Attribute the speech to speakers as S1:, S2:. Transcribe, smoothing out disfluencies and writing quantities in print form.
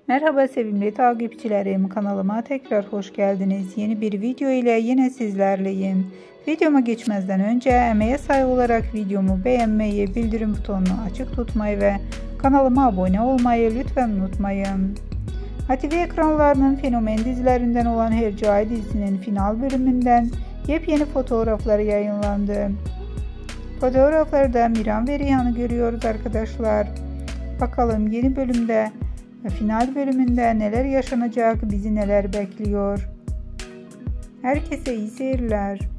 S1: Merhaba sevimli takipçilerim, kanalıma tekrar hoş geldiniz. Yeni bir video ile yine sizlerleyim. Videoma geçmeden önce emeğe saygı olarak videomu beğenmeyi, bildirim butonunu açık tutmayı ve kanalıma abone olmayı lütfen unutmayın. ATV ekranlarının fenomen dizilerinden olan Hercai dizisinin final bölümünden yepyeni fotoğrafları yayınlandı. Fotoğraflarda Miran ve Rihan'ı görüyoruz arkadaşlar. Bakalım yeni bölümde, final bölümünde neler yaşanacak, bizi neler bekliyor. Herkese iyi seyirler.